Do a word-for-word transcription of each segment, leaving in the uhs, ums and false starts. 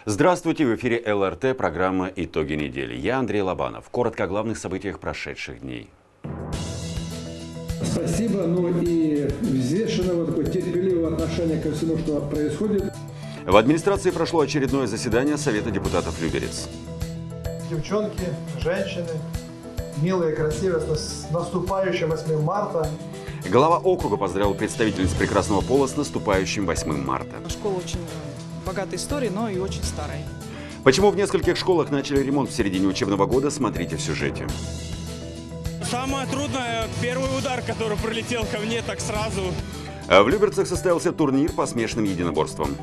Здравствуйте, в эфире эл эр тэ, программа «Итоги недели». Я Андрей Лобанов. Коротко о главных событиях прошедших дней. Спасибо, ну и взвешенного, такое терпеливого отношения ко всему, что происходит. В администрации прошло очередное заседание Совета депутатов Люберец. Девчонки, женщины, милые, красивые, с наступающим восьмым марта. Глава округа поздравил представительниц прекрасного пола с наступающим восьмым марта. Школа очень богатой историей, но и очень старой. Почему в нескольких школах начали ремонт в середине учебного года, смотрите в сюжете. Самое трудное – первый удар, который прилетел ко мне так сразу. А в Люберцах состоялся турнир по смешанным единоборствам.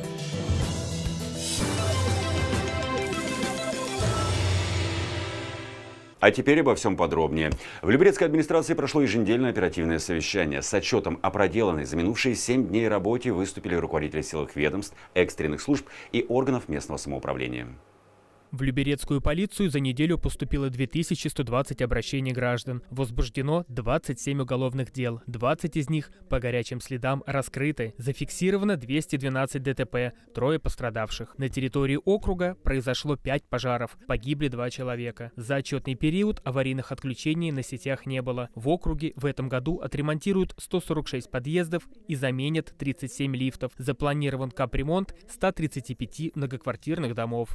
А теперь обо всем подробнее. В Люберецкой администрации прошло еженедельное оперативное совещание. С отчетом о проделанной за минувшие семь дней работе выступили руководители силовых ведомств, экстренных служб и органов местного самоуправления. В Люберецкую полицию за неделю поступило две тысячи сто двадцать обращений граждан. Возбуждено двадцать семь уголовных дел. двадцать из них по горячим следам раскрыты. Зафиксировано двести двенадцать дэ тэ пэ, трое пострадавших. На территории округа произошло пять пожаров. Погибли два человека. За отчетный период аварийных отключений на сетях не было. В округе в этом году отремонтируют сто сорок шесть подъездов и заменят тридцать семь лифтов. Запланирован капремонт ста тридцати пяти многоквартирных домов.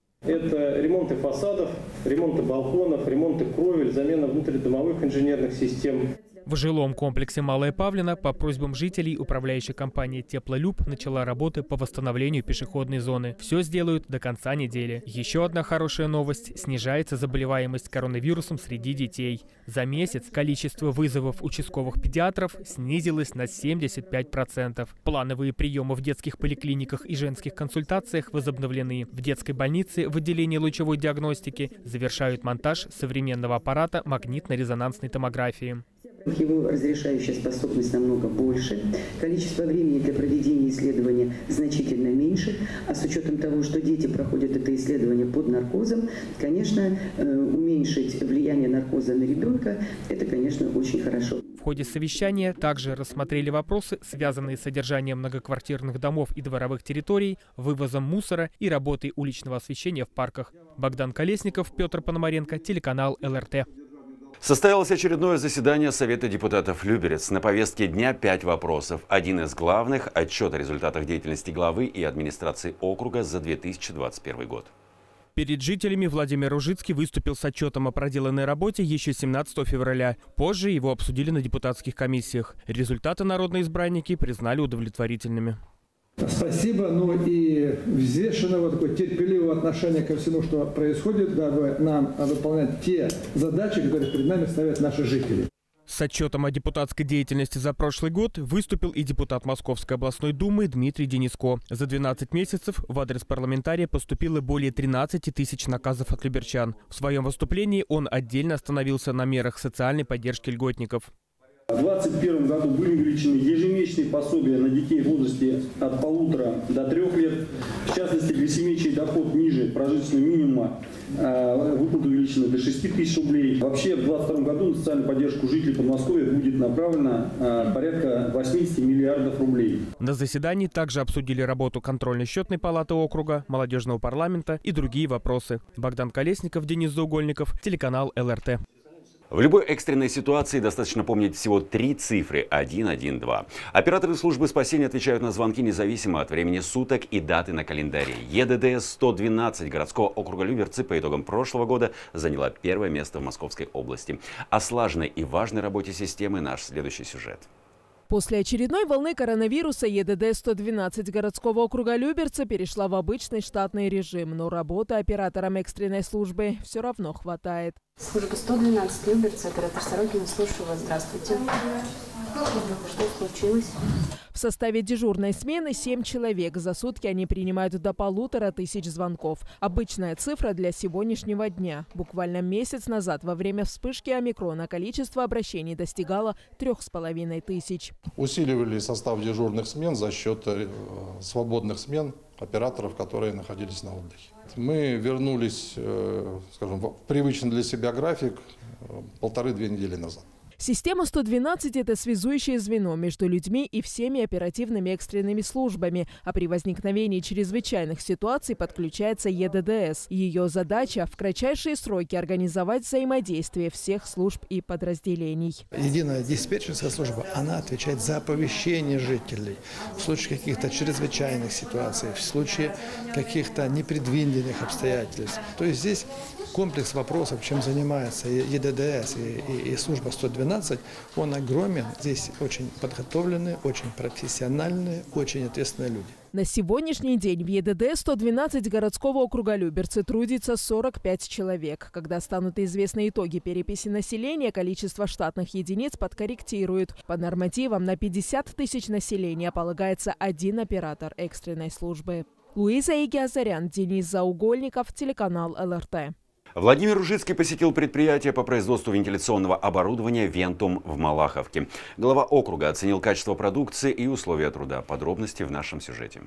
Это ремонты фасадов, ремонты балконов, ремонты кровель, замена внутридомовых инженерных систем. В жилом комплексе Малая Павлина по просьбам жителей управляющая компания «Теплолюб» начала работы по восстановлению пешеходной зоны. Все сделают до конца недели. Еще одна хорошая новость – снижается заболеваемость коронавирусом среди детей. За месяц количество вызовов участковых педиатров снизилось на семьдесят пять процентов. Плановые приемы в детских поликлиниках и женских консультациях возобновлены. В детской больнице в отделении лучевой диагностики завершают монтаж современного аппарата магнитно-резонансной томографии. Его разрешающая способность намного больше, количество времени для проведения исследования значительно меньше, а с учетом того, что дети проходят это исследование под наркозом, конечно, уменьшить влияние наркоза на ребенка, это, конечно, очень хорошо. В ходе совещания также рассмотрели вопросы, связанные с содержанием многоквартирных домов и дворовых территорий, вывозом мусора и работой уличного освещения в парках. Богдан Колесников, Петр Пономаренко, телеканал эл эр тэ. Состоялось очередное заседание Совета депутатов Люберец. На повестке дня пять вопросов. Один из главных – отчет о результатах деятельности главы и администрации округа за две тысячи двадцать первый год. Перед жителями Владимир Ужицкий выступил с отчетом о проделанной работе еще семнадцатого февраля. Позже его обсудили на депутатских комиссиях. Результаты народные избранники признали удовлетворительными. Спасибо, ну и взвешенного, такое терпеливого отношения ко всему, что происходит, дабы нам выполнять те задачи, которые перед нами ставят наши жители. С отчетом о депутатской деятельности за прошлый год выступил и депутат Московской областной думы Дмитрий Дениско. За двенадцать месяцев в адрес парламентария поступило более тринадцати тысяч наказов от люберчан. В своем выступлении он отдельно остановился на мерах социальной поддержки льготников. В две тысячи двадцать первом году были увеличены ежемесячные пособия на детей в возрасте от полутора до трех лет. В частности, для семей, чей доход ниже прожиточного минимума, выплаты увеличены до шести тысяч рублей. Вообще, в две тысячи двадцать втором году на социальную поддержку жителей Подмосковья будет направлено порядка восьмидесяти миллиардов рублей. На заседании также обсудили работу контрольно-счетной палаты округа, молодежного парламента и другие вопросы. Богдан Колесников, Денис Заугольников, телеканал эл эр тэ. В любой экстренной ситуации достаточно помнить всего три цифры – один один два. Операторы службы спасения отвечают на звонки независимо от времени суток и даты на календаре. е дэ дэ эс сто двенадцать городского округа Люберцы по итогам прошлого года заняла первое место в Московской области. О слаженной и важной работе системы наш следующий сюжет. После очередной волны коронавируса е дэ дэ сто двенадцать городского округа Люберцы перешла в обычный штатный режим, но работы операторам экстренной службы все равно хватает. Служба сто двенадцать Люберцы, оператор Сорокин, слушаю вас. Здравствуйте. Что случилось? В составе дежурной смены семь человек. За сутки они принимают до полутора тысяч звонков. Обычная цифра для сегодняшнего дня. Буквально месяц назад, во время вспышки омикрона, количество обращений достигало трех с половиной тысяч. Усиливали состав дежурных смен за счет э, свободных смен операторов, которые находились на отдыхе. Мы вернулись, э, скажем, в привычный для себя график э, полторы-две недели назад. Система сто двенадцать – это связующее звено между людьми и всеми оперативными экстренными службами, а при возникновении чрезвычайных ситуаций подключается Е Д Д С. Ее задача – в кратчайшие сроки организовать взаимодействие всех служб и подразделений. Единая диспетчерская служба, она отвечает за оповещение жителей в случае каких-то чрезвычайных ситуаций, в случае каких-то непредвиденных обстоятельств. То есть здесь комплекс вопросов, чем занимается Е Д Д С и, и, и служба сто двенадцать, он огромен. Здесь очень подготовленные, очень профессиональные, очень ответственные люди. На сегодняшний день в Е Д Д сто двенадцать городского округа Люберцы трудится сорок пять человек. Когда станут известны итоги переписи населения, количество штатных единиц подкорректируют. По нормативам на пятьдесят тысяч населения полагается один оператор экстренной службы. Луиза Игиазарян, Денис Заугольников, телеканал Л Р Т. Владимир Ружицкий посетил предприятие по производству вентиляционного оборудования «Вентум» в Малаховке. Глава округа оценил качество продукции и условия труда. Подробности в нашем сюжете.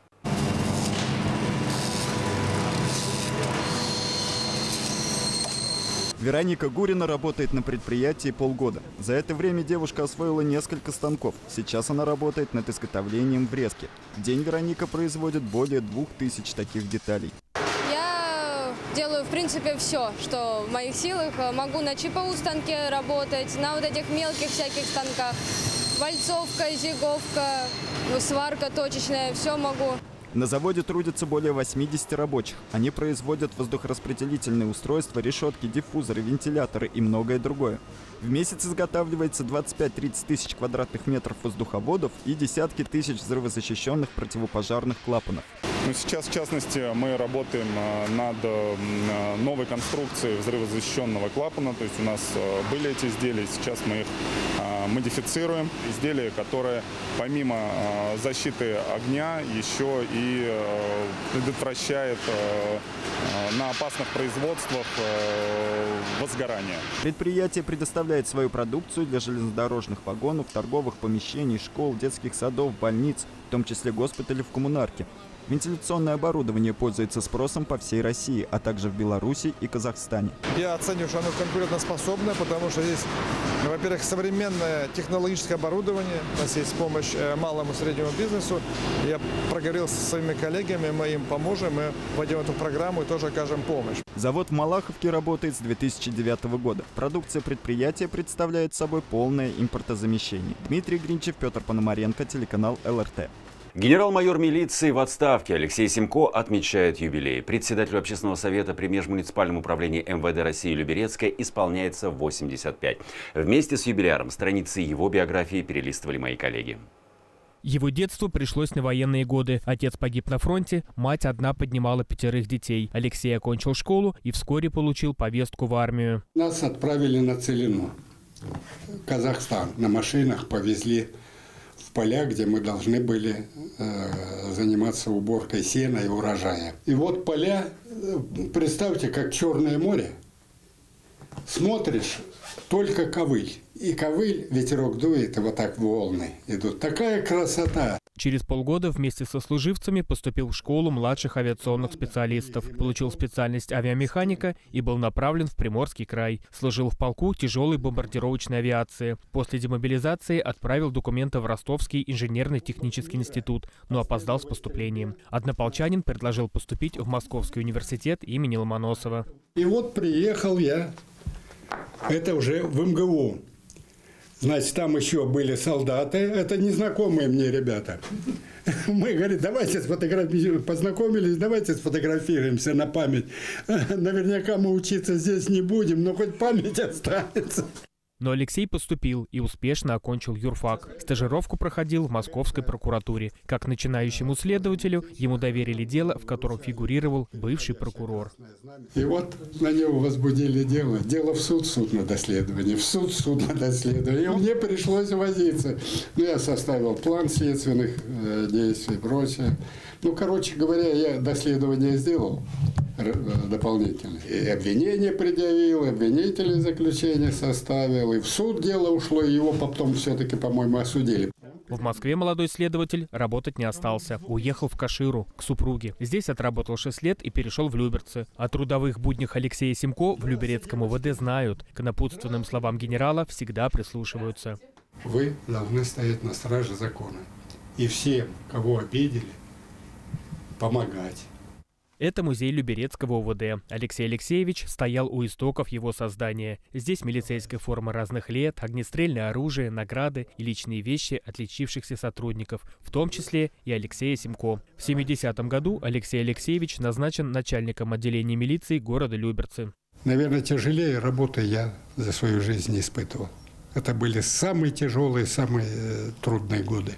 Вероника Гурина работает на предприятии полгода. За это время девушка освоила несколько станков. Сейчас она работает над изготовлением врезки. В день Вероника производит более двух тысяч таких деталей. Делаю, в принципе, все, что в моих силах. Могу на Ч П У станке работать, на вот этих мелких всяких станках. Вальцовка, зиговка, сварка точечная, все могу. На заводе трудятся более восьмидесяти рабочих. Они производят воздухораспределительные устройства, решетки, диффузоры, вентиляторы и многое другое. В месяц изготавливается двадцать пять-тридцать тысяч квадратных метров воздуховодов и десятки тысяч взрывозащищенных противопожарных клапанов. Ну, сейчас, в частности, мы работаем над новой конструкцией взрывозащищенного клапана. То есть у нас были эти изделия, сейчас мы их модифицируем. Изделие, которое помимо защиты огня еще и предотвращает на опасных производствах возгорание. Предприятие предоставляет свою продукцию для железнодорожных вагонов, торговых помещений, школ, детских садов, больниц, в том числе госпиталей в коммунарке. Вентиляционное оборудование пользуется спросом по всей России, а также в Беларуси и Казахстане. Я оцениваю, что оно конкурентоспособное, потому что здесь, во-первых, современное технологическое оборудование. У нас есть помощь малому и среднему бизнесу. Я проговорил со своими коллегами, мы им поможем, мы войдем в эту программу и тоже окажем помощь. Завод в Малаховке работает с две тысячи девятого года. Продукция предприятия представляет собой полное импортозамещение. Дмитрий Гринчев, Петр Пономаренко, телеканал Л Р Т. Генерал-майор милиции в отставке Алексей Симко отмечает юбилей. Председателю общественного совета при межмуниципальном управлении Эм Вэ Дэ России Люберецкая исполняется восемьдесят пять. Вместе с юбиляром страницы его биографии перелистывали мои коллеги. Его детство пришлось на военные годы. Отец погиб на фронте, мать одна поднимала пятерых детей. Алексей окончил школу и вскоре получил повестку в армию. Нас отправили на Целину, Казахстан. На машинах повезли в поля, где мы должны были э, заниматься уборкой сена и урожая. И вот поля, представьте, как Черное море. Смотришь, только ковыль. И ковыль, ветерок дует, и вот так волны идут. Такая красота. Через полгода вместе со служивцами поступил в школу младших авиационных специалистов. Получил специальность авиамеханика и был направлен в Приморский край. Служил в полку тяжелой бомбардировочной авиации. После демобилизации отправил документы в Ростовский инженерно-технический институт, но опоздал с поступлением. Однополчанин предложил поступить в Московский университет имени Ломоносова. И вот приехал я, это уже в Эм Гэ У. Значит, там еще были солдаты, это незнакомые мне ребята. Мы, говорим, давайте сфотографируемся, познакомились, давайте сфотографируемся на память. Наверняка мы учиться здесь не будем, но хоть память останется. Но Алексей поступил и успешно окончил юрфак. Стажировку проходил в Московской прокуратуре. Как начинающему следователю ему доверили дело, в котором фигурировал бывший прокурор. И вот на него возбудили дело. Дело в суд, суд на доследование, в суд, суд на доследование. И мне пришлось возиться. Ну, я составил план следственных э, действий, прочее. Ну, короче говоря, я доследование сделал дополнительно. И обвинение предъявил, и обвинительное заключение составил, и в суд дело ушло, и его потом все-таки, по-моему, осудили. В Москве молодой следователь работать не остался. Уехал в Каширу, к супруге. Здесь отработал шесть лет и перешел в Люберцы. О трудовых буднях Алексея Симко в Люберецком УВД знают. К напутственным словам генерала всегда прислушиваются. Вы должны стоять на страже закона. И всем, кого обидели, помогать. Это музей Люберецкого УВД. Алексей Алексеевич стоял у истоков его создания. Здесь милицейская форма разных лет, огнестрельное оружие, награды и личные вещи отличившихся сотрудников, в том числе и Алексея Симко. В семидесятом году Алексей Алексеевич назначен начальником отделения милиции города Люберцы. Наверное, тяжелее работы я за свою жизнь не испытывал. Это были самые тяжелые, самые э, трудные годы.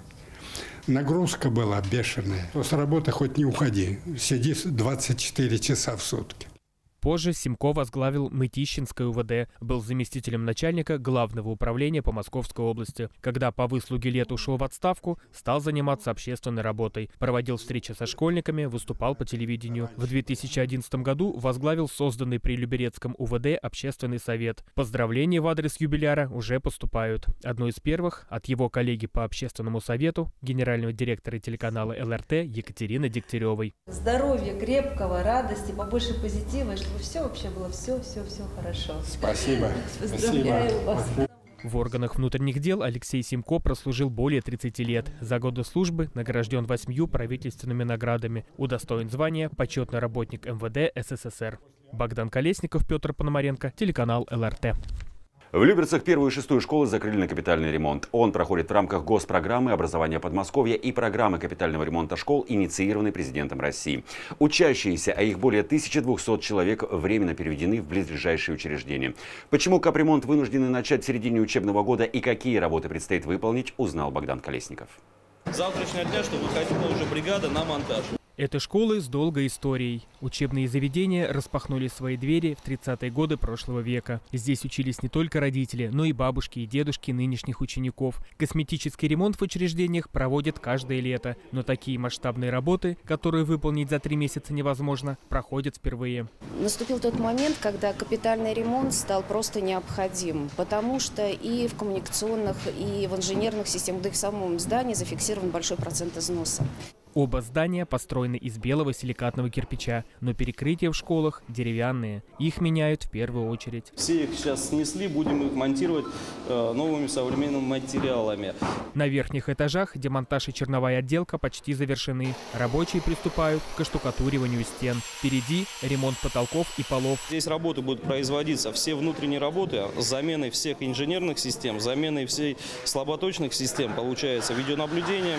Нагрузка была бешеная. С работы хоть не уходи, сиди двадцать четыре часа в сутки. Позже Симко возглавил Мытищинское УВД, был заместителем начальника Главного управления по Московской области. Когда по выслуге лет ушел в отставку, стал заниматься общественной работой. Проводил встречи со школьниками, выступал по телевидению. В две тысячи одиннадцатом году возглавил созданный при Люберецком УВД общественный совет. Поздравления в адрес юбиляра уже поступают. Одно из первых от его коллеги по общественному совету, генерального директора телеканала эл эр тэ Екатерины Дегтяревой. Здоровья крепкого, радости, побольше позитива, чтобы все вообще было все-все-все хорошо. Спасибо. Поздравляю Спасибо. вас. В органах внутренних дел Алексей Симко прослужил более тридцати лет. За годы службы награжден восьмью правительственными наградами. Удостоен звания «Почетный работник эм вэ дэ эс эс эс эр». Богдан Колесников, Петр Пономаренко, телеканал эл эр тэ. В Люберцах первую и шестую школы закрыли на капитальный ремонт. Он проходит в рамках госпрограммы образования Подмосковья и программы капитального ремонта школ, инициированной президентом России. Учащиеся, а их более тысячи двухсот человек, временно переведены в близлежащие учреждения. Почему капремонт вынуждены начать в середине учебного года и какие работы предстоит выполнить, узнал Богдан Колесников. С завтрашнего дня, чтобы выходила уже бригада на монтаж. Это школы с долгой историей. Учебные заведения распахнули свои двери в тридцатые годы прошлого века. Здесь учились не только родители, но и бабушки и дедушки нынешних учеников. Косметический ремонт в учреждениях проводят каждое лето. Но такие масштабные работы, которые выполнить за три месяца невозможно, проходят впервые. Наступил тот момент, когда капитальный ремонт стал просто необходим, потому что и в коммуникационных, и в инженерных системах, да и в самом здании зафиксирован большой процент износа. Оба здания построены из белого силикатного кирпича, но перекрытия в школах деревянные. Их меняют в первую очередь. Все их сейчас снесли, будем их монтировать э, новыми современными материалами. На верхних этажах демонтаж и черновая отделка почти завершены. Рабочие приступают к оштукатуриванию стен. Впереди ремонт потолков и полов. Здесь работы будут производиться, все внутренние работы с заменой всех инженерных систем, заменой всей слаботочных систем, получается видеонаблюдение,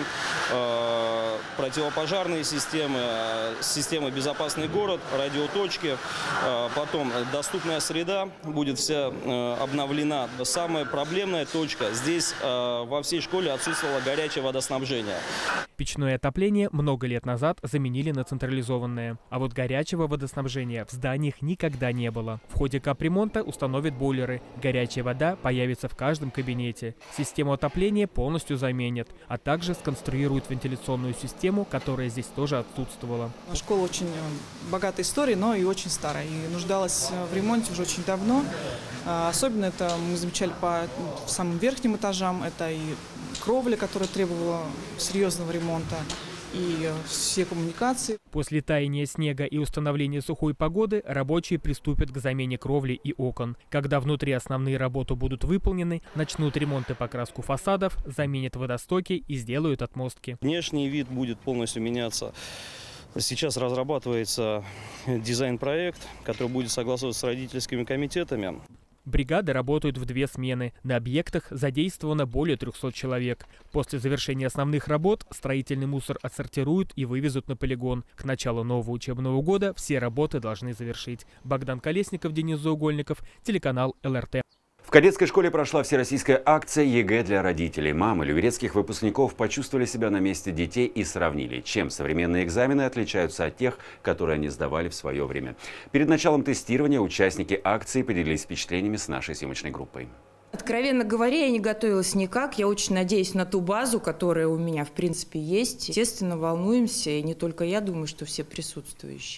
э, противопожарные системы, системы «Безопасный город», радиоточки. Потом доступная среда будет вся обновлена. Самая проблемная точка. Здесь во всей школе отсутствовало горячее водоснабжение. Печное отопление много лет назад заменили на централизованное. А вот горячего водоснабжения в зданиях никогда не было. В ходе капремонта установят бойлеры. Горячая вода появится в каждом кабинете. Систему отопления полностью заменят, а также сконструируют вентиляционную систему, которая здесь тоже отсутствовала. Школа очень богатой историей, но и очень старая. И нуждалась в ремонте уже очень давно. Особенно это мы замечали по самым верхним этажам. Это и кровля, которая требовала серьезного ремонта, и все коммуникации. После таяния снега и установления сухой погоды рабочие приступят к замене кровли и окон. Когда внутри основные работы будут выполнены, начнут ремонт и покраску фасадов, заменят водостоки и сделают отмостки. Внешний вид будет полностью меняться. Сейчас разрабатывается дизайн-проект, который будет согласовываться с родительскими комитетами. Бригады работают в две смены. На объектах задействовано более трёхсот человек. После завершения основных работ строительный мусор отсортируют и вывезут на полигон. К началу нового учебного года все работы должны завершить. Богдан Колесников, Денис Заугольников, телеканал эл эр тэ. В кадетской школе прошла всероссийская акция ЕГЭ для родителей. Мамы люберецких выпускников почувствовали себя на месте детей и сравнили, чем современные экзамены отличаются от тех, которые они сдавали в свое время. Перед началом тестирования участники акции поделились впечатлениями с нашей съемочной группой. Откровенно говоря, я не готовилась никак. Я очень надеюсь на ту базу, которая у меня, в принципе, есть. Естественно, волнуемся, и не только я, думаю, что все присутствующие.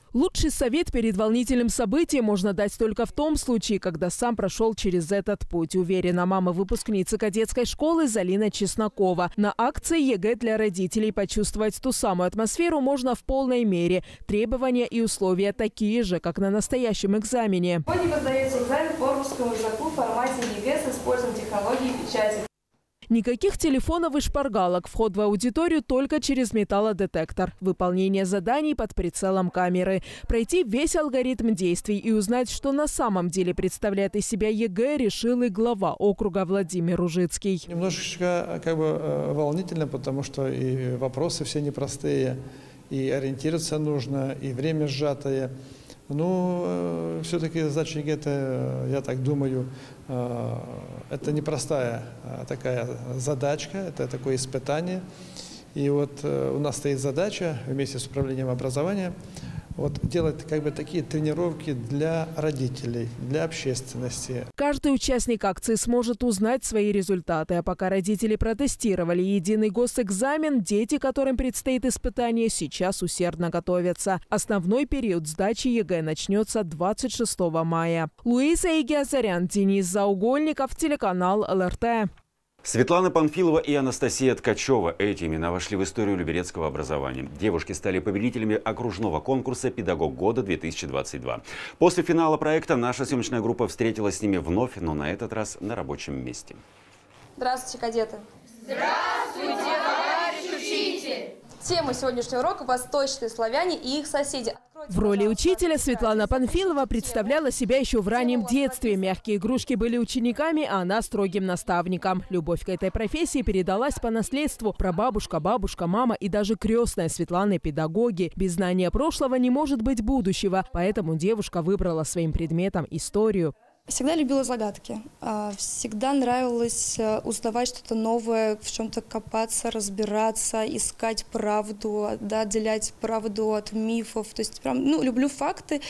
Лучший совет перед волнительным событием можно дать только в том случае, когда сам прошел через этот путь, уверена мама выпускницы кадетской школы Залина Чеснокова. На акции ЕГЭ для родителей почувствовать ту самую атмосферу можно в полной мере. Требования и условия такие же, как на настоящем экзамене. Сегодня вы сдаете экзамен по русскому языку в формате ЕГЭ с использованием технологии печати. Никаких телефонов и шпаргалок. Вход в аудиторию только через металлодетектор. Выполнение заданий под прицелом камеры. Пройти весь алгоритм действий и узнать, что на самом деле представляет из себя ЕГЭ, решил и глава округа Владимир Ужицкий. Немножечко как бы волнительно, потому что и вопросы все непростые, и ориентироваться нужно, и время сжатое. Ну, все-таки задача ЕГЭ, это, я так думаю, это непростая такая задачка, это такое испытание. И вот у нас стоит задача вместе с управлением образования вот делать как бы такие тренировки для родителей, для общественности. Каждый участник акции сможет узнать свои результаты. А пока родители протестировали единый госэкзамен, дети, которым предстоит испытание, сейчас усердно готовятся. Основной период сдачи ЕГЭ начнется двадцать шестого мая. Луиза Игиазарян, Денис Заугольников, телеканал ЛРТ. Светлана Панфилова и Анастасия Ткачева. Эти имена вошли в историю люберецкого образования. Девушки стали победителями окружного конкурса «Педагог года-две тысячи двадцать два». После финала проекта наша съемочная группа встретилась с ними вновь, но на этот раз на рабочем месте. Здравствуйте, кадеты. Здравствуйте, товарищ учитель. Тема сегодняшнего урока – восточные славяне и их соседи. В роли учителя Светлана Панфилова представляла себя еще в раннем детстве. Мягкие игрушки были учениками, а она строгим наставником. Любовь к этой профессии передалась по наследству. Прабабушка, бабушка, мама и даже крестная Светланы педагоги. Без знания прошлого не может быть будущего. Поэтому девушка выбрала своим предметом историю. Всегда любила загадки. Всегда нравилось узнавать что-то новое, в чем-то копаться, разбираться, искать правду, да, отделять правду от мифов. То есть прям, ну, люблю факты.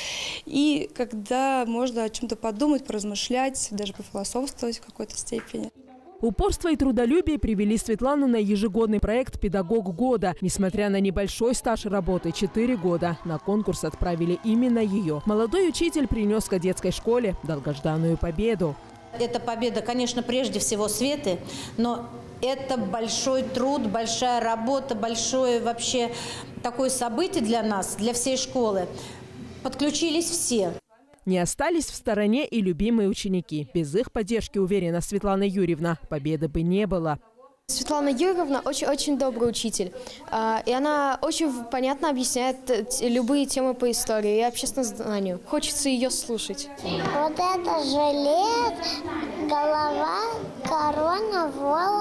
И когда можно о чем-то подумать, поразмышлять, даже пофилософствовать в какой-то степени. Упорство и трудолюбие привели Светлану на ежегодный проект «Педагог года». Несмотря на небольшой стаж работы – четыре года, на конкурс отправили именно ее. Молодой учитель принес кадетской школе долгожданную победу. Это победа, конечно, прежде всего Светы, но это большой труд, большая работа, большое вообще такое событие для нас, для всей школы. Подключились все. Не остались в стороне и любимые ученики. Без их поддержки, уверена Светлана Юрьевна, победы бы не было. Светлана Юрьевна очень-очень добрый учитель. И она очень понятно объясняет любые темы по истории и общественному знанию. Хочется ее слушать. Вот это жилет, голова, корона,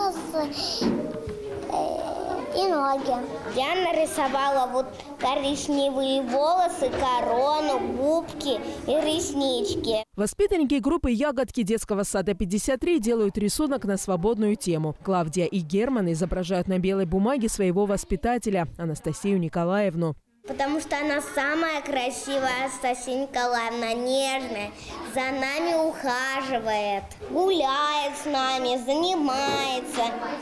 волосы и ноги. Я нарисовала вот коричневые волосы, корону, губки и реснички. Воспитанники группы «Ягодки» детского сада пятьдесят три делают рисунок на свободную тему. Клавдия и Герман изображают на белой бумаге своего воспитателя Анастасию Николаевну. Потому что она самая красивая, Анастасия Николаевна, нежная, за нами ухаживает, гуляет с нами, занимается,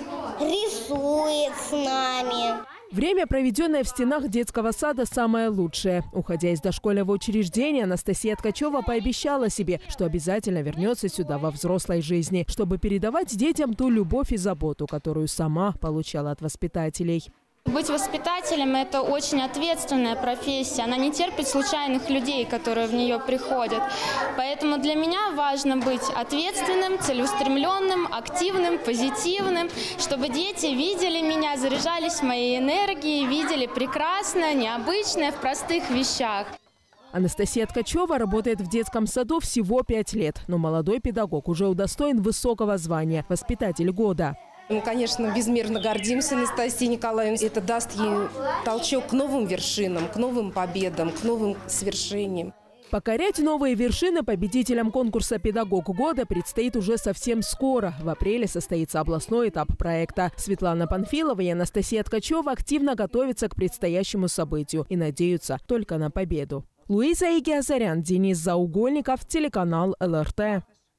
рисует с нами. Время, проведенное в стенах детского сада, самое лучшее. Уходя из дошкольного учреждения, Анастасия Ткачева пообещала себе, что обязательно вернется сюда во взрослой жизни, чтобы передавать детям ту любовь и заботу, которую сама получала от воспитателей. Быть воспитателем – это очень ответственная профессия. Она не терпит случайных людей, которые в нее приходят. Поэтому для меня важно быть ответственным, целеустремленным, активным, позитивным, чтобы дети видели меня, заряжались моей энергией, видели прекрасное, необычное в простых вещах. Анастасия Ткачева работает в детском саду всего пять лет, но молодой педагог уже удостоен высокого звания – воспитатель года. Мы, конечно, безмерно гордимся Анастасией Николаевной. Это даст ей толчок к новым вершинам, к новым победам, к новым свершениям. Покорять новые вершины победителям конкурса «Педагог года» предстоит уже совсем скоро. В апреле состоится областной этап проекта. Светлана Панфилова и Анастасия Ткачева активно готовятся к предстоящему событию и надеются только на победу. Луиза Игиазарян, Денис Заугольников, телеканал ЛРТ.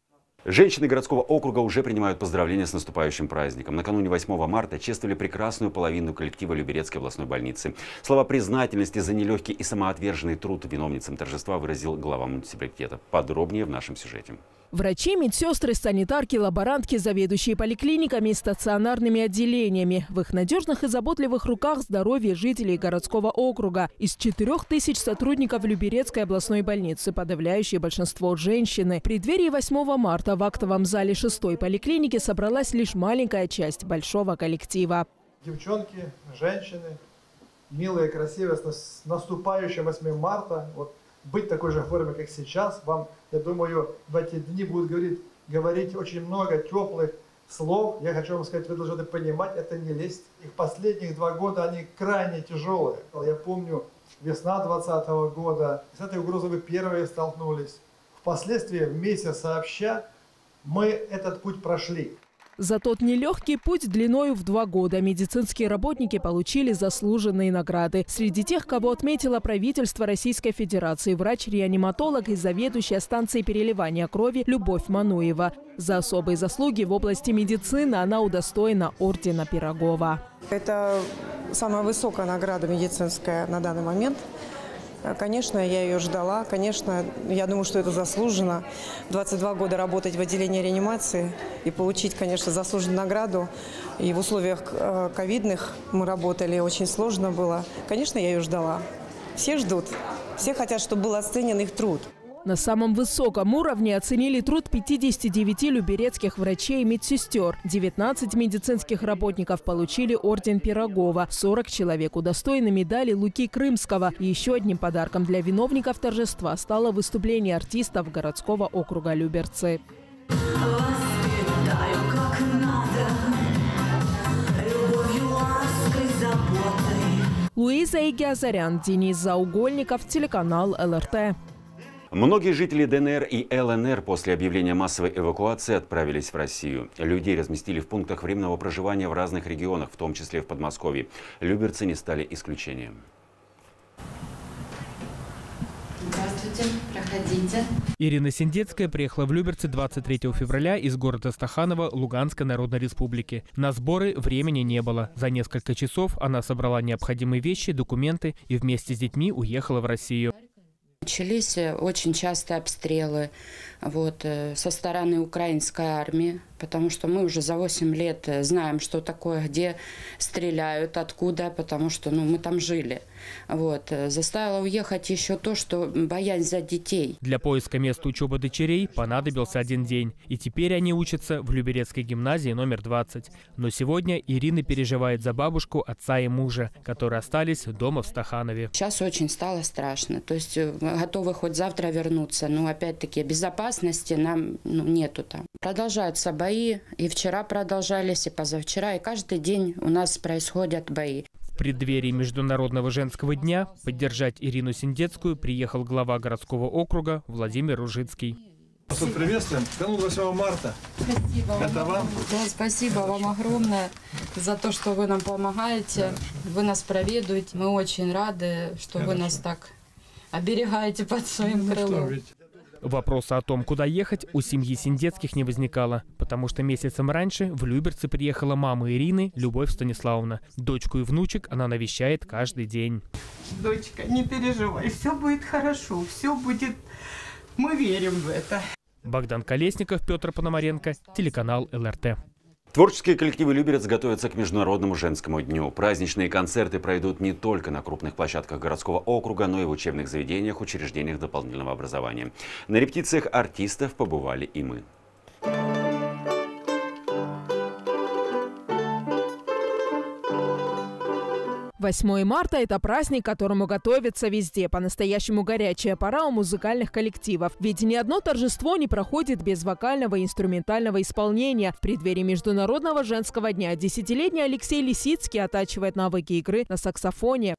Женщины городского округа уже принимают поздравления с наступающим праздником. Накануне восьмого марта чествовали прекрасную половину коллектива Люберецкой областной больницы. Слова признательности за нелегкий и самоотверженный труд виновницам торжества выразил глава муниципалитета. Подробнее в нашем сюжете. Врачи, медсестры, санитарки, лаборантки, заведующие поликлиниками и стационарными отделениями. В их надежных и заботливых руках здоровье жителей городского округа. Из четырёх тысяч сотрудников Люберецкой областной больницы подавляющее большинство женщины. В преддверии восьмого марта в актовом зале шестой поликлиники собралась лишь маленькая часть большого коллектива. Девчонки, женщины, милые, красивые, с наступающим восьмым марта. Вот. Быть в такой же форме, как сейчас, вам, я думаю, в эти дни будут говорить, говорить очень много теплых слов. Я хочу вам сказать, вы должны понимать, это не лесть. Их последних два года, они крайне тяжелые. Я помню, весна двадцатого года, с этой угрозой вы первые столкнулись. Впоследствии, вместе сообща, мы этот путь прошли. За тот нелегкий путь длиною в два года медицинские работники получили заслуженные награды. Среди тех, кого отметило правительство Российской Федерации, врач-реаниматолог и заведующая станцией переливания крови Любовь Мануева. За особые заслуги в области медицины она удостоена ордена Пирогова. Это самая высокая награда медицинская на данный момент. Конечно, я ее ждала. Конечно, я думаю, что это заслуженно. двадцать два года работать в отделении реанимации и получить, конечно, заслуженную награду. И в условиях ковидных мы работали, очень сложно было. Конечно, я ее ждала. Все ждут. Все хотят, чтобы был оценен их труд. На самом высоком уровне оценили труд пятидесяти девяти люберецких врачей и медсестер. девятнадцать медицинских работников получили орден Пирогова. сорок человек удостоены медали Луки Крымского. И еще одним подарком для виновников торжества стало выступление артистов городского округа Люберцы. Луиза Игиазарян, Денис Заугольников, телеканал эл эр тэ. Многие жители дэ эн эр и эл эн эр после объявления массовой эвакуации отправились в Россию. Людей разместили в пунктах временного проживания в разных регионах, в том числе в Подмосковье. Люберцы не стали исключением. Здравствуйте, проходите. Ирина Синдецкая приехала в Люберцы двадцать третьего февраля из города Стаханова Луганской Народной Республики. На сборы времени не было. За несколько часов она собрала необходимые вещи, документы и вместе с детьми уехала в Россию. Начались очень частые обстрелы вот, со стороны украинской армии, потому что мы уже за восемь лет знаем, что такое, где стреляют, откуда, потому что ну, мы там жили. Вот. Заставило уехать еще то, что боязнь за детей. Для поиска места учебы дочерей понадобился один день. И теперь они учатся в Люберецкой гимназии номер двадцать. Но сегодня Ирина переживает за бабушку, отца и мужа, которые остались дома в Стаханове. Сейчас очень стало страшно. То есть готовы хоть завтра вернуться, но опять-таки безопасности нам ну, нету там. Продолжаются бои, и вчера продолжались, и позавчера, и каждый день у нас происходят бои. В преддверии Международного женского дня поддержать Ирину Синдецкую приехал глава городского округа Владимир Ружицкий. Вас приветствуем. Канун восьмого марта. Спасибо вам. Это вам. Да, спасибо вам огромное за то, что вы нам помогаете, вы нас проведуете. Мы очень рады, что Хорошо. Вы нас так оберегаете под своим крылом. Вопроса о том, куда ехать, у семьи Синдецких не возникало, потому что месяцем раньше в Люберцы приехала мама Ирины, Любовь Станиславовна. Дочку и внучек она навещает каждый день. Дочка, не переживай, все будет хорошо, все будет... Мы верим в это. Богдан Колесников, Петр Пономаренко, телеканал эл эр тэ. Творческие коллективы Люберец готовятся к Международному женскому дню. Праздничные концерты пройдут не только на крупных площадках городского округа, но и в учебных заведениях, учреждениях дополнительного образования. На репетициях артистов побывали и мы. восьмое марта – это праздник, к которому готовятся везде. По-настоящему горячая пора у музыкальных коллективов. Ведь ни одно торжество не проходит без вокального и инструментального исполнения. В преддверии Международного женского дня десятилетний Алексей Лисицкий оттачивает навыки игры на саксофоне.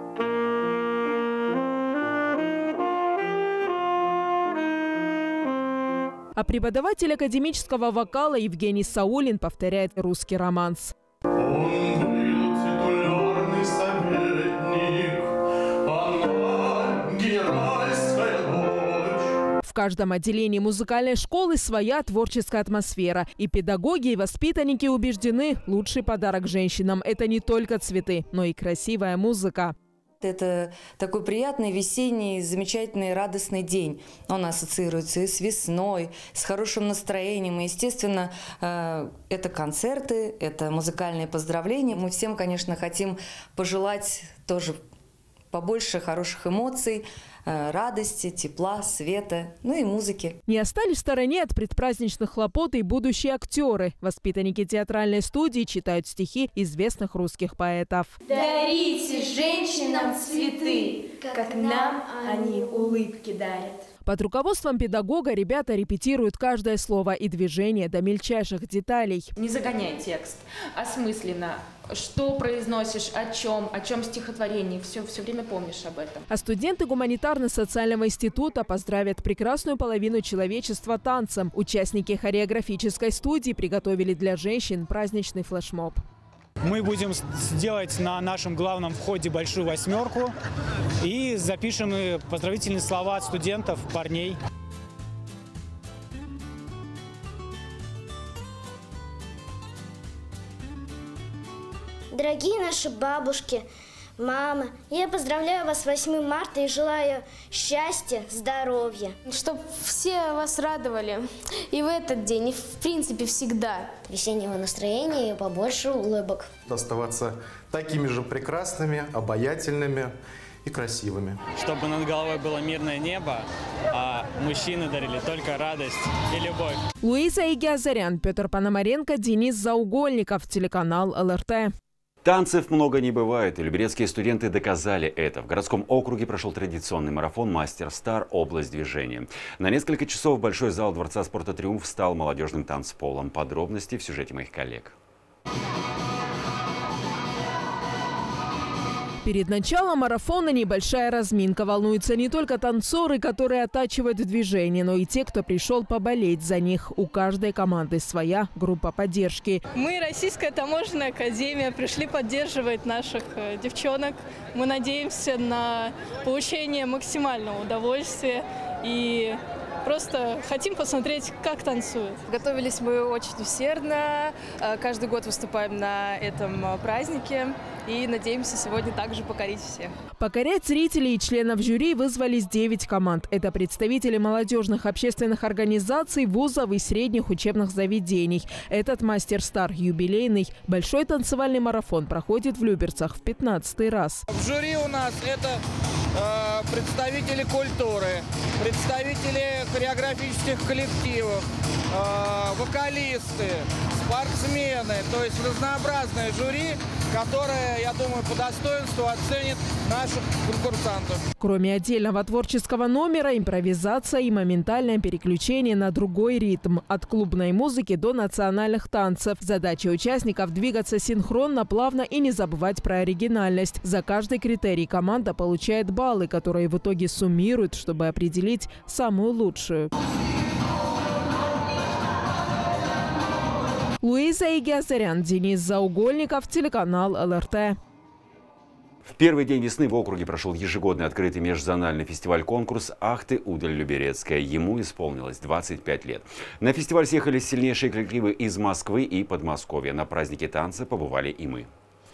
А преподаватель академического вокала Евгений Саулин повторяет русский романс. В каждом отделении музыкальной школы своя творческая атмосфера. И педагоги, и воспитанники убеждены, лучший подарок женщинам – это не только цветы, но и красивая музыка. Это такой приятный весенний, замечательный, радостный день. Он ассоциируется и с весной, с хорошим настроением. И, естественно, это концерты, это музыкальные поздравления. Мы всем, конечно, хотим пожелать тоже побольше хороших эмоций, радости, тепла, света, ну и музыки. Не остались в стороне от предпраздничных хлопот и будущие актеры. Воспитанники театральной студии читают стихи известных русских поэтов. Дарите женщинам цветы, как нам они улыбки дарят. Под руководством педагога ребята репетируют каждое слово и движение до мельчайших деталей. Не загоняй текст, осмысленно. Что произносишь, о чем, о чем стихотворение, все, все время помнишь об этом. А студенты гуманитарно-социального института поздравят прекрасную половину человечества танцем. Участники хореографической студии приготовили для женщин праздничный флешмоб. Мы будем делать на нашем главном входе большую восьмерку и запишем поздравительные слова от студентов, парней. Дорогие наши бабушки, мамы, я поздравляю вас с восьмым марта и желаю счастья, здоровья. Чтобы все вас радовали и в этот день, и в принципе всегда. Весеннего настроения и побольше улыбок. Оставаться такими же прекрасными, обаятельными и красивыми. Чтобы над головой было мирное небо, а мужчины дарили только радость и любовь. Луиза Игиазарян, Петр Пономаренко, Денис Заугольников, телеканал эл эр тэ. Танцев много не бывает, и люберецкие студенты доказали это. В городском округе прошел традиционный марафон «Мастер Стар. Область движения». На несколько часов большой зал Дворца спорта «Триумф» стал молодежным танцполом. Подробности в сюжете моих коллег. Перед началом марафона небольшая разминка. Волнуются не только танцоры, которые оттачивают движение, но и те, кто пришел поболеть за них. У каждой команды своя группа поддержки. Мы, Российская таможенная академия, пришли поддерживать наших девчонок. Мы надеемся на получение максимального удовольствия и просто хотим посмотреть, как танцуют. Готовились мы очень усердно. Каждый год выступаем на этом празднике. И надеемся сегодня также покорить всех. Покорять зрителей и членов жюри вызвались девять команд. Это представители молодежных общественных организаций, вузов и средних учебных заведений. Этот «Мастер Стар» юбилейный. Большой танцевальный марафон проходит в Люберцах в пятнадцатый раз. В жюри у нас это э, представители культуры, представители хореографических коллективов, э, вокалисты, спортсмены. То есть разнообразное жюри, которое, я думаю, по достоинству оценит наших конкурсантов. Кроме отдельного творческого номера, импровизация и моментальное переключение на другой ритм. От клубной музыки до национальных танцев. Задача участников – двигаться синхронно, плавно и не забывать про оригинальность. За каждый критерий команда получает баллы, которые в итоге суммируют, чтобы определить самую лучшую. Луиза Игиазарян, Денис Заугольников, телеканал эл эр тэ. В первый день весны в округе прошел ежегодный открытый межзональный фестиваль-конкурс «Ах ты, Удаль Люберецкая». Ему исполнилось двадцать пять лет. На фестиваль съехались сильнейшие коллективы из Москвы и Подмосковья. На празднике танца побывали и мы.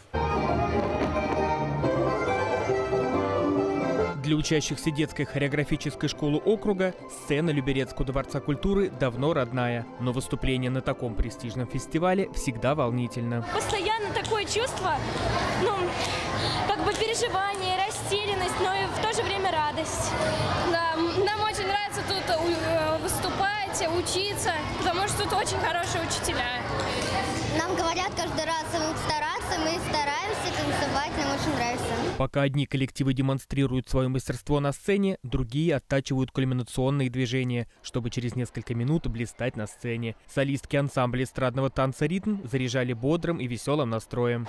Для учащихся детской хореографической школы округа сцена Люберецкого дворца культуры давно родная. Но выступление на таком престижном фестивале всегда волнительно. Постоянно такое чувство, ну, как бы переживание, растерянность, но и в то же время радость. Да, нам очень нравится тут выступать, учиться, потому что тут очень хорошие учителя. Нам говорят каждый раз стараться, мы стараемся танцевать, нам очень нравится. Пока одни коллективы демонстрируют свое мастерство на сцене, другие оттачивают кульминационные движения, чтобы через несколько минут блистать на сцене. Солистки ансамбля эстрадного танца «Ритм» заряжали бодрым и веселым настроем.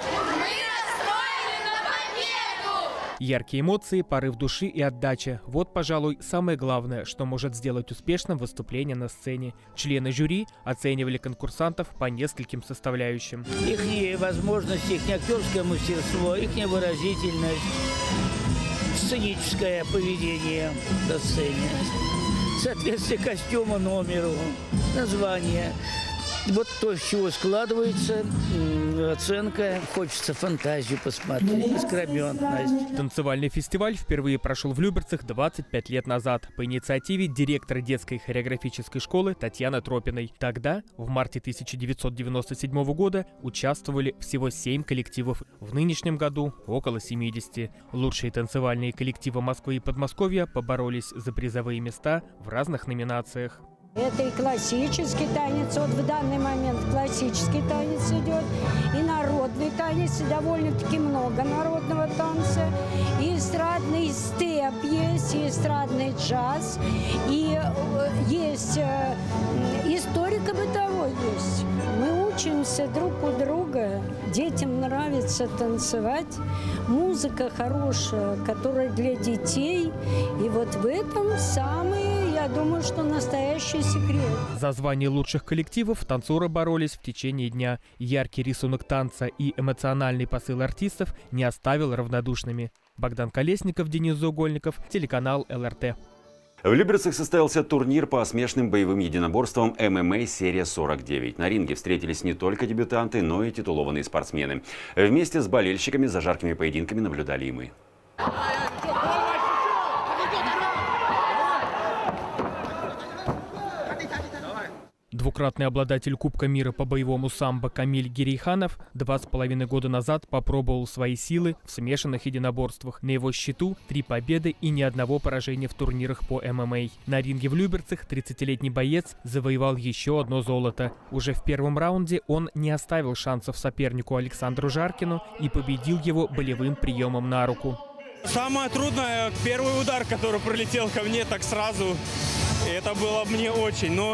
Яркие эмоции, порыв души и отдача – вот, пожалуй, самое главное, что может сделать успешным выступление на сцене. Члены жюри оценивали конкурсантов по нескольким составляющим. Их возможности, их актерское мастерство, их выразительность, сценическое поведение на сцене, соответствие костюма номеру, название. Вот то, с чего складывается оценка. Хочется фантазию посмотреть, искрометность. Танцевальный фестиваль впервые прошел в Люберцах двадцать пять лет назад по инициативе директора детской хореографической школы Татьяны Тропиной. Тогда, в марте тысяча девятьсот девяносто седьмого года, участвовали всего семь коллективов. В нынешнем году около семидесяти. Лучшие танцевальные коллективы Москвы и Подмосковья поборолись за призовые места в разных номинациях. Это и классический танец, вот в данный момент классический танец идет, и народный танец, и довольно-таки много народного танца, и эстрадный степ есть, и эстрадный джаз, и есть историко-бытовой есть. Мы учимся друг у друга, детям нравится танцевать, музыка хорошая, которая для детей, и вот в этом самый, я думаю, что настоящий секрет. За звание лучших коллективов танцоры боролись в течение дня. Яркий рисунок танца и эмоциональный посыл артистов не оставил равнодушными. Богдан Колесников, Денис Заугольников, телеканал эл эр тэ. В Люберцах состоялся турнир по смешанным боевым единоборствам эм эм а серия сорок девять. На ринге встретились не только дебютанты, но и титулованные спортсмены. Вместе с болельщиками за жаркими поединками наблюдали и мы. Двукратный обладатель Кубка мира по боевому самбо Камиль Гирейханов два с половиной года назад попробовал свои силы в смешанных единоборствах. На его счету три победы и ни одного поражения в турнирах по эм эм а. На ринге в Люберцах тридцатилетний боец завоевал еще одно золото. Уже в первом раунде он не оставил шансов сопернику Александру Жаркину и победил его болевым приемом на руку. Самое трудное – первый удар, который пролетел ко мне так сразу. И это было мне очень, но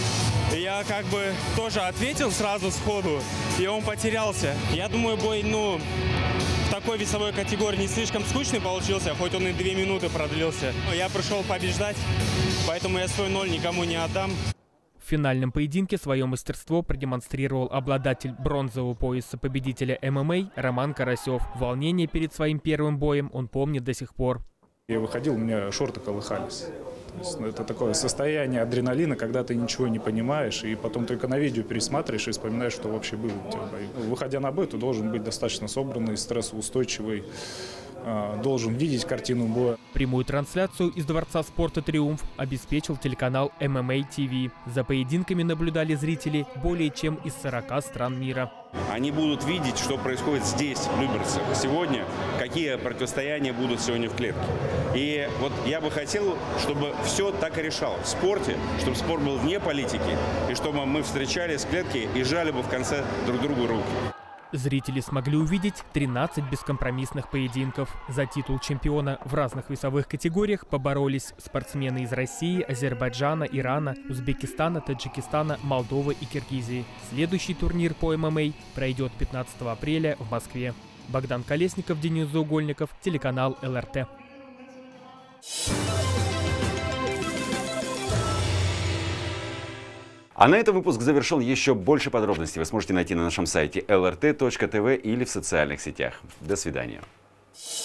я как бы тоже ответил сразу сходу, и он потерялся. Я думаю, бой, ну, в такой весовой категории не слишком скучный получился, хоть он и две минуты продлился. Я пришел побеждать, поэтому я свой ноль никому не отдам. В финальном поединке свое мастерство продемонстрировал обладатель бронзового пояса победителя эм эм а Роман Карасев. Волнение перед своим первым боем он помнит до сих пор. Я выходил, у меня шорты колыхались. Это такое состояние адреналина, когда ты ничего не понимаешь, и потом только на видео пересматриваешь и вспоминаешь, что вообще было у тебя в бою. Выходя на бой, ты должен быть достаточно собранный, стрессоустойчивый, должен видеть картину боя. Прямую трансляцию из Дворца спорта «Триумф» обеспечил телеканал эм эм а ти ви. За поединками наблюдали зрители более чем из сорока стран мира. Они будут видеть, что происходит здесь, в Люберцах, сегодня, какие противостояния будут сегодня в клетке. И вот я бы хотел, чтобы все так и решалось в спорте, чтобы спорт был вне политики, и чтобы мы встречались в клетке и жали бы в конце друг другу руки. Зрители смогли увидеть тринадцать бескомпромиссных поединков. За титул чемпиона в разных весовых категориях поборолись спортсмены из России, Азербайджана, Ирана, Узбекистана, Таджикистана, Молдовы и Киргизии. Следующий турнир по эм эм а пройдет пятнадцатого апреля в Москве. Богдан Колесников, Денис Заугольников, телеканал эл эр тэ. А на этом выпуск завершен. Еще больше подробностей вы сможете найти на нашем сайте эл эр тэ точка тэ вэ или в социальных сетях. До свидания.